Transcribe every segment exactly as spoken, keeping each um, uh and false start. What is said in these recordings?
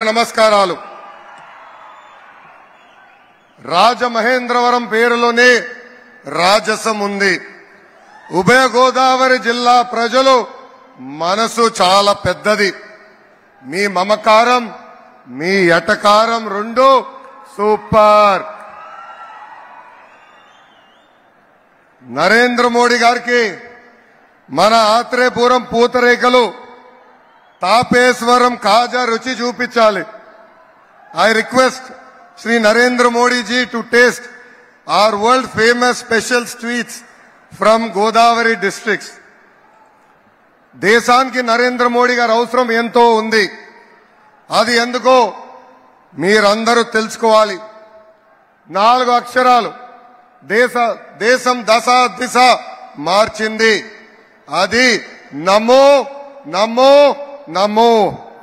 నమస్కారాలు. రాజమహేంద్రవరం పేరులోనే రాజసం ఉంది. ఉభయ గోదావరి జిల్లా ప్రజలు మనసు చాలా పెద్దది. మీ మమకారం మీ ఎటకారం రెండు సూపర్. నరేంద్ర మోడీ గారికి మన ఆత్రేయపురం పూతరేకలు తాపేశ్వరం కాజా రుచి చూపించాలి. I request Shri Narendra Modi ji to taste our world famous special sweets from Godavari districts. దేశానికి నరేంద్ర మోడీ గారి అవసరం ఎంతో ఉంది. అది ఎందుకో మీరందరూ తెలుసుకోవాలి. నాలుగు అక్షరాలు దేశ దేశం దశ దిశ మార్చింది. అది నమో నమో నమో.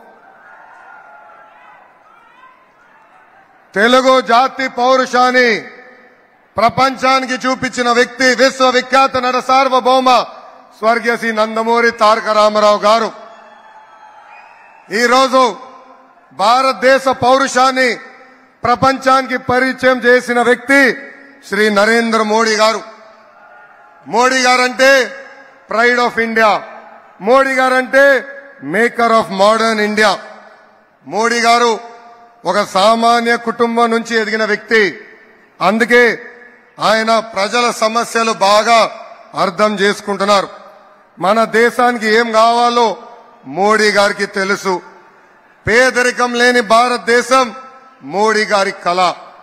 తెలుగు జాతి పౌరుషాన్ని ప్రపంచానికి చూపించిన వ్యక్తి విశ్వవిఖ్యాత నట సార్వభౌమ స్వర్గీయ శ్రీ నందమూరి తారక రామారావు గారు. ఈరోజు భారతదేశ పౌరుషాన్ని ప్రపంచానికి పరిచయం చేసిన వ్యక్తి శ్రీ నరేంద్ర మోడీ గారు. మోడీ గారంటే ప్రైడ్ ఆఫ్ ఇండియా. మోడీ గారంటే maker of modern India. Modi garu ఒక సామాన్య కుటుంబం నుంచి ఎదిగిన వ్యక్తి. అందుకే ఆయన ప్రజల సమస్యలు బాగా అర్థం చేసుకుంటున్నారు. మన దేశానికి ఏం కావాలో మోడీ గారికి తెలుసు. పేదరికం లేని భారతదేశం మోడీ గారి కళ.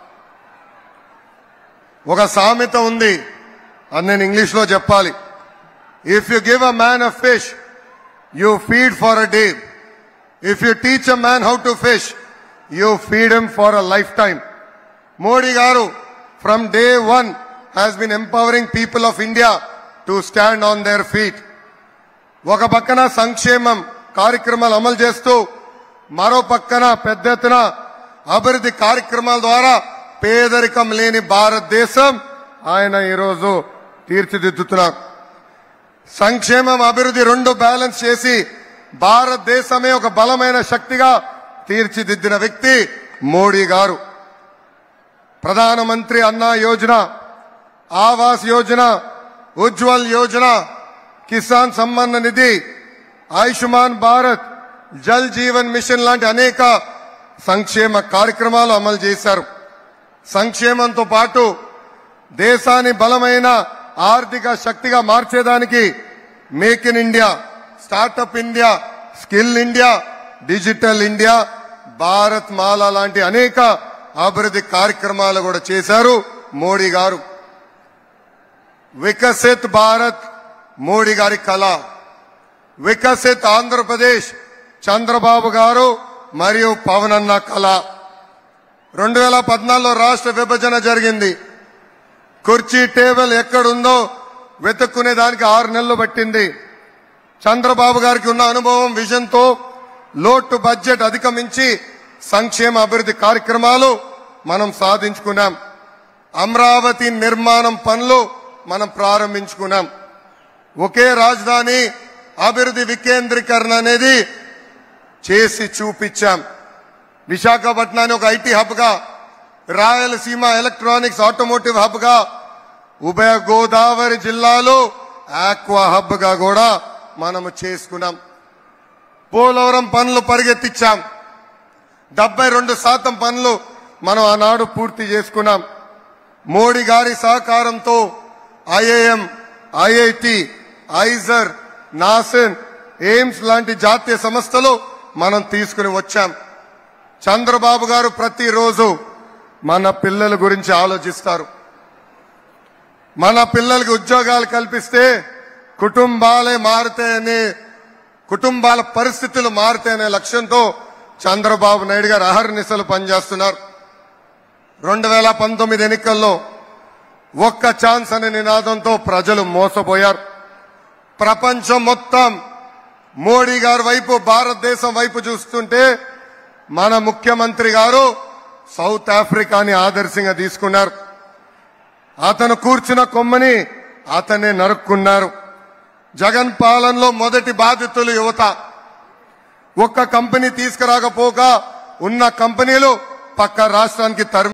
ఒక సామెత ఉంది, అది నేను ఇంగ్లీష్ లో చెప్పాలి. If you give a man a fish you feed for a day. If you teach a man how to fish you feed him for a lifetime. Modi garu from day one has been empowering people of India to stand on their feet. ఒక పక్కన సంక్షేమం కార్యక్రమాలు అమలు చేస్తూ మరో పక్కన పెద్ద ఎత్తున అభివృద్ధి కార్యక్రమాల ద్వారా పేదరికం లేని భారతదేశం ఆయన ఈరోజు తీర్చిదిద్దుతున్నారు. సంక్షేమం అభివృద్ధి రెండు బ్యాలెన్స్ చేసి భారతదేశమే ఒక బలమైన శక్తిగా తీర్చిదిద్దిన వ్యక్తి మోడీ గారు. ప్రధానమంత్రి అన్నా యోజన, ఆవాస్ యోజన, ఉజ్వల్ యోజన, కిసాన్ సమ్మాన్ నిధి, ఆయుష్మాన్ భారత్, జల్ జీవన్ మిషన్ లాంటి అనేక సంక్షేమ కార్యక్రమాలు అమలు చేశారు. సంక్షేమంతో పాటు దేశాన్ని బలమైన ఆర్థిక శక్తిగా మార్చేదానికి make in India, startup India, skill India, digital India, Bharat Mala లాంటి అనేక అభివృద్ధి కార్యక్రమాలు కూడా చేశారు మోడీ గారు. వికసిత్ భారత్ మోడీ గారి కళ. వికసిత్ ఆంధ్రప్రదేశ్ చంద్రబాబు గారు మరియు పవన్ అన్న కళ. రెండు వేల పద్నాలుగులో రాష్ట్ర విభజన జరిగింది. కుర్చీ టేబుల్ ఎక్కడుందో వెతుక్కునే దానికి ఆరు నెలలు పట్టింది. చంద్రబాబు గారికి ఉన్న అనుభవం, విజన్తో లోటు బడ్జెట్ అధిగమించి సంక్షేమ అభివృద్ధి కార్యక్రమాలు మనం సాధించుకున్నాం. అమరావతి నిర్మాణం పనులు మనం ప్రారంభించుకున్నాం. ఒకే రాజధాని అభివృద్ధి వికేంద్రీకరణ అనేది చేసి చూపించాం. విశాఖపట్నాన్ని ఒక ఐటీ హబ్ గా, రాయలసీమ ఎలక్ట్రానిక్స్ ఆటోమోటివ్ హబ్ గా, ఉభయ గోదావరి జిల్లాలో ఆక్వా హబ్ గా కూడా మనము చేసుకున్నాం. పోలవరం పనులు పరిగెత్తించాం. డెబ్బై రెండు శాతం పనులు మనం ఆనాడు పూర్తి చేసుకున్నాం. మోడీ గారి సహకారంతో IIM, IIT, IISER, NACIN, AIIMS లాంటి జాతీయ సంస్థలు మనం తీసుకుని వచ్చాం. చంద్రబాబు గారు ప్రతిరోజు మన పిల్లల గురించి ఆలోచిస్తారు. మన పిల్లలకి ఉద్యోగాలు కల్పిస్తే కుటుంబాలే మారుతాయనే, కుటుంబాల పరిస్థితులు మారుతాయనే లక్ష్యంతో చంద్రబాబు నాయుడు గారు అహర్నిశలు పనిచేస్తున్నారు. రెండు వేల పంతొమ్మిది ఎన్నికల్లో ఒక్క ఛాన్స్ అనే నినాదంతో ప్రజలు మోసపోయారు. ప్రపంచం మొత్తం మోడీ గారి వైపు, భారతదేశం వైపు చూస్తుంటే మన ముఖ్యమంత్రి గారు సౌత్ ఆఫ్రికాని ఆదర్శంగా తీసుకున్నారు. అతను కూర్చున్న కొమ్మని అతనే నరుక్కున్నారు. జగన్ పాలనలో మొదటి బాధితులు యువత. ఒక్క కంపెనీ తీసుకురాకపోగా ఉన్న కంపెనీలు పక్క రాష్ట్రానికి తరిమి